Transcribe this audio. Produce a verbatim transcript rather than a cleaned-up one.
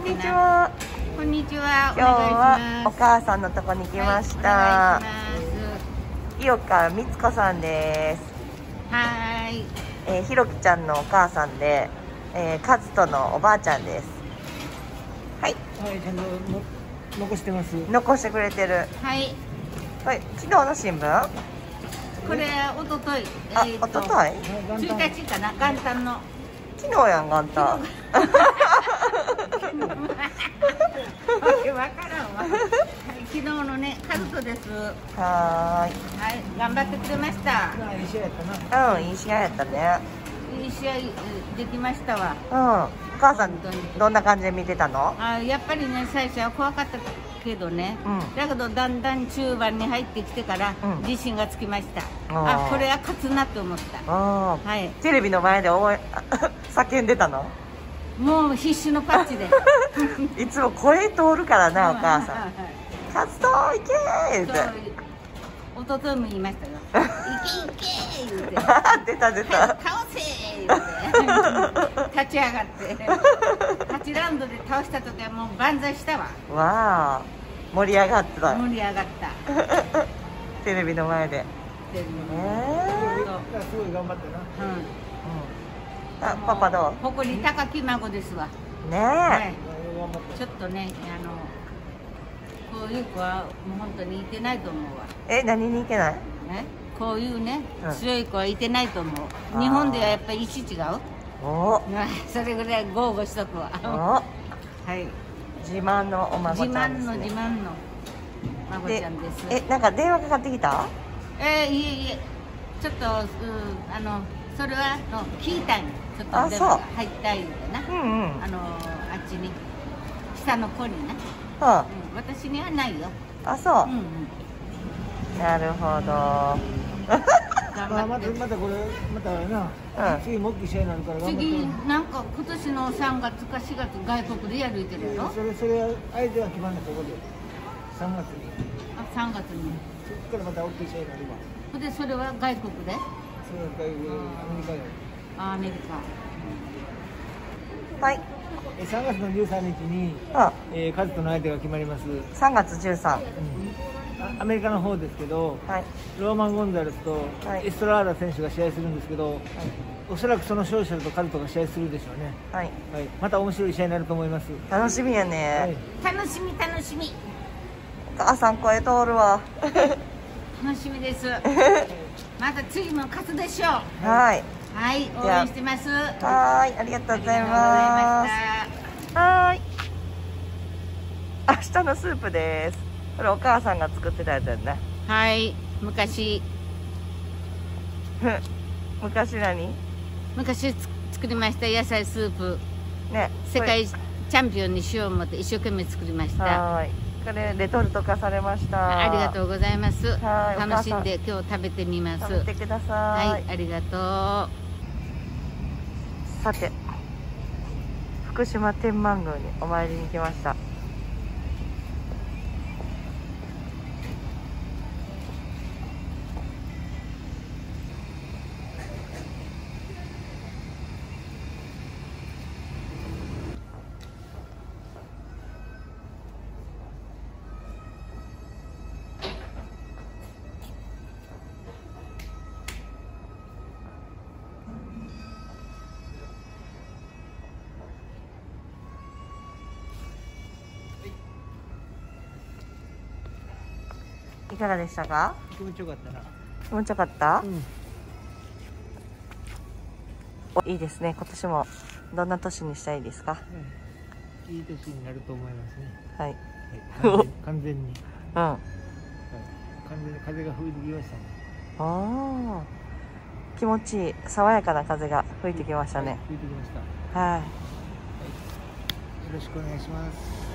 にちは。 こんにちは。 今日はお母さんのとこに来ました。 はい、 井岡光子さんです。 はい。 えー、ひろきちゃんのお母さんで、えー、カズトのおばあちゃんです。はい。 はい、ちゃんとの残してます。 残してくれてる。 はい。 はい、昨日の新聞。 これおととい。 あ、えー、おととい。 ついたちかな、元旦の。 昨日やん、元旦。わけわからんわ。はい、昨日のね、カズトです。 はーい。 はい、頑張ってくれました。 いい試合やったな。うん、いい試合やったね。 いい試合できましたわ。 うん。お母さん、どんな感じで見てたの？ あ、やっぱりね、最初は怖かったけどね。うん、だけど、だんだん中盤に入ってきてから、うん、自信がつきました。あ、これは勝つなと思った。 はい。テレビの前で応援叫んでたの？ もう必死のパッチで。 いつも声通るからな、お母さん。カズト行けーって。 おとといも言いましたよ。行け行け言うて。 出た出た。 倒せ言うて。立ち上がって。はちラウンドで倒した時はもう万歳したわ。 わあ、盛り上がってた。 盛り上がった。 テレビの前で。 テレビの前で。すごい頑張ってな。うん。 あ、パパどう？ 誇り高き孫ですわ。 ねえ。 ちょっとね、あの。こういう子はもう本当にいてないと思うわ。 え、何にいけない？ え、こういうね、うん、強い子はいてないと思う。日本ではやっぱり石違う。お、それぐらい豪語しとくわ。はい。 自慢のお孫ちゃんですね。 自慢の自慢の孫ちゃんです。 え、なんか電話かかってきた？ えー、いえいえ、ちょっと、うん、あのそれはの聞いたんよ。ちょっと電話が入ったいんでな。うんうん。あのあっちに下の子にな。はあ、うん、私にはないよ。 あ、そう。うんうん、なるほど。 まあ、また、またこれ、またあれな。うん、次も大きい試合になるから。 次、なんか、今年のさんがつかしがつ、外国でやるってるやろ。 それ、それ、相手は決まんない、ここで。さんがつに。 あ、さんがつに。 そこからまた大きい試合になるわ。 それで、それは外国で。 それは外国、アメリカや。 あ、アメリカ。 うん、はい。 さんがつのじゅうさんにちに、あ、えー、カズとの相手が決まります。 さんがつじゅうさん。 アメリカの方ですけど、はい、ローマン・ゴンザレスとエストラーダ選手が試合するんですけど、はい、おそらくその勝者とカズトが試合するでしょうね。はい、はい、また面白い試合になると思います。 楽しみやね。 はい、楽しみ楽しみ。 お母さん声通るわ。 楽しみです。また次も勝つでしょう。 はい。 はい、応援してます。 はい、ありがとうございます。はい。明日のスープです。これお母さんが作ってたやつだよね。 はい、昔。 昔何？ 昔作りました野菜スープ。ね、世界チャンピオンにしよう思って一生懸命作りました。はい。 これレトルト化されました。 ありがとうございます。楽しんで今日食べてみます。 食べてください。 はい、ありがとう。 さて、福島天満宮にお参りに来ました。いかがでしたか？ 気持ちよかったな。 気持ちよかった？うん、いいですね。今年もどんな年にしたいですか？ うん、いい年になると思いますね。 はい。 はい、完全に。うん。はい、完全に風が吹いてきましたね。 ああ。気持ちいい爽やかな風が吹いてきましたね。はい、 吹いてきました。はい。はい、よろしくお願いします。